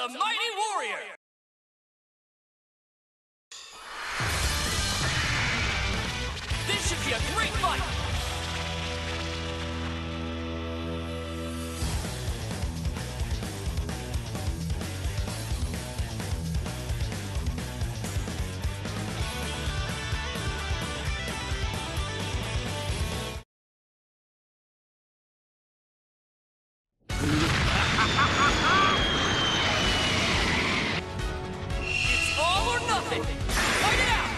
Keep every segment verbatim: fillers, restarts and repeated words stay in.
a mighty warrior! This should be a great fight! It's all or nothing! Fight it out!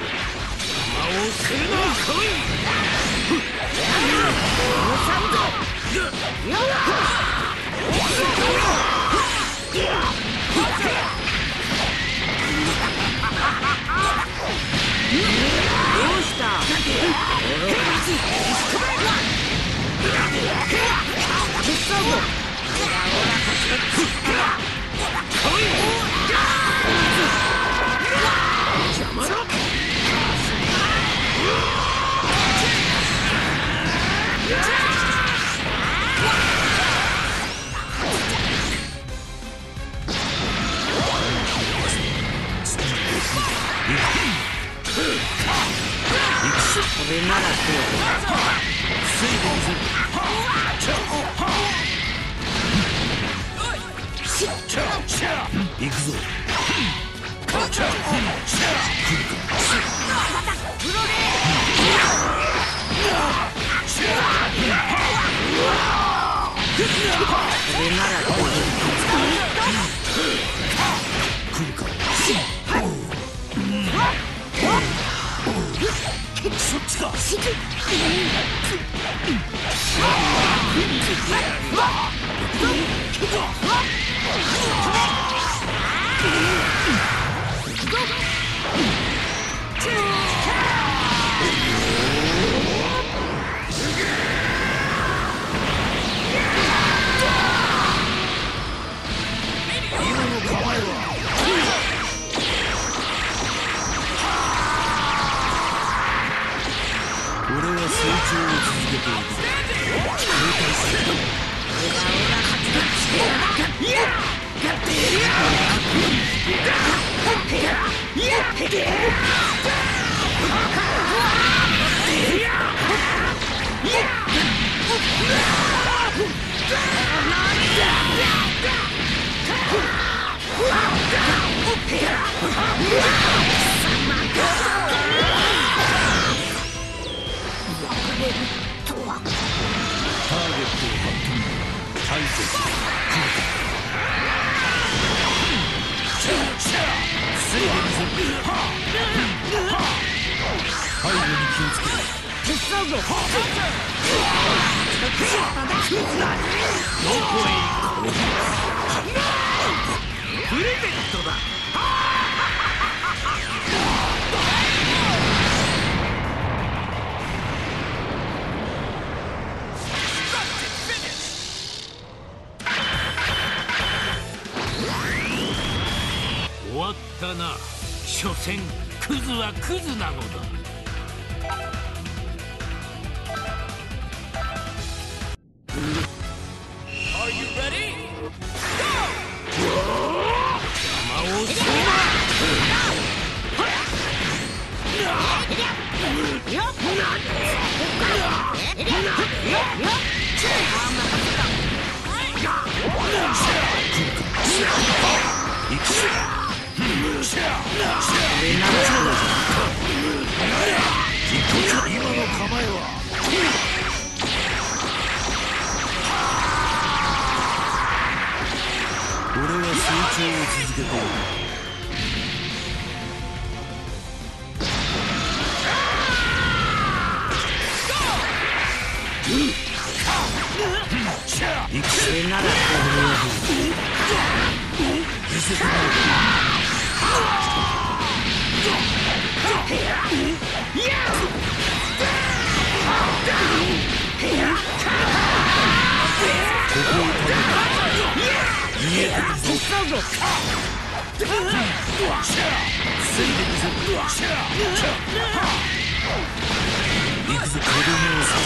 Are you ready?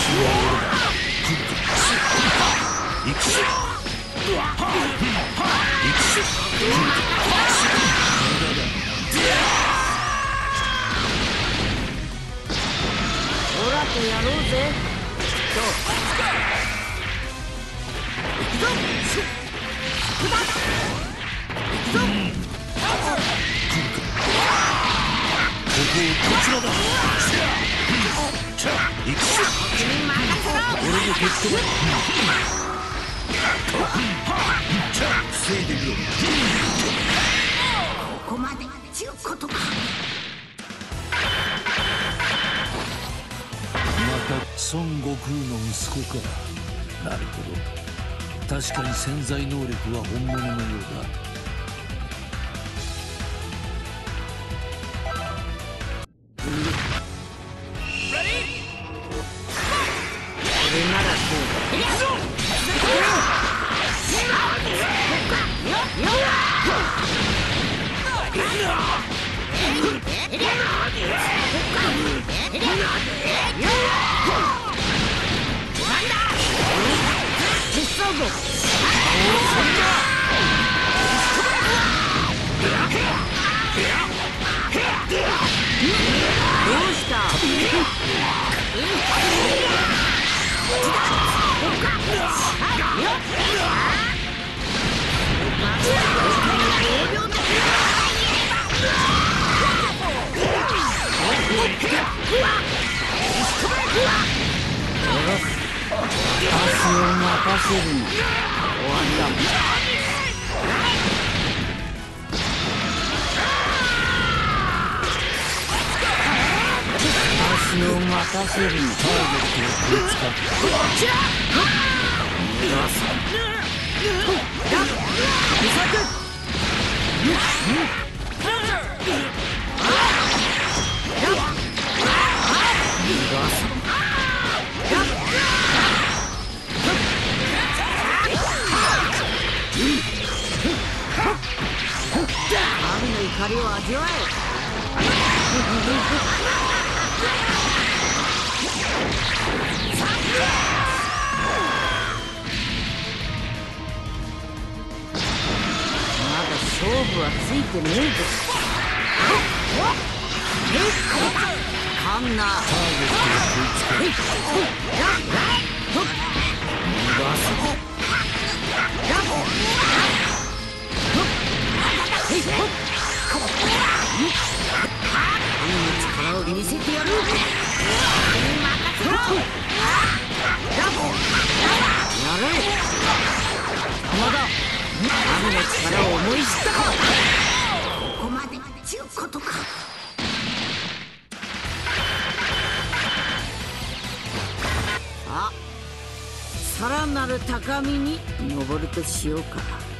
Huh? オラとやろうぜ。と行くぞ。行くぞ。行くぞ。 ここちらだ。行くぞ。俺のヘッドが防いでみろ。 ここまでちゅうことか。 また孫悟空の息子か。なるほど、確かに潜在能力は本物のようだ。 これならこうどうした？足を任せるな。終わりだ。足を任せるな。ターゲットをぶつかった。こっちだ。逃がす。だ。無策。神の怒りを味わえ。まだ勝負はついてねえぞ。かんな。ターゲットを食いつける。逃がす。力を見せてやる。やれ。まだ神の力を思い知ったか。ここまでちゅうことか。さあ、さらなる高みに登るとしようか。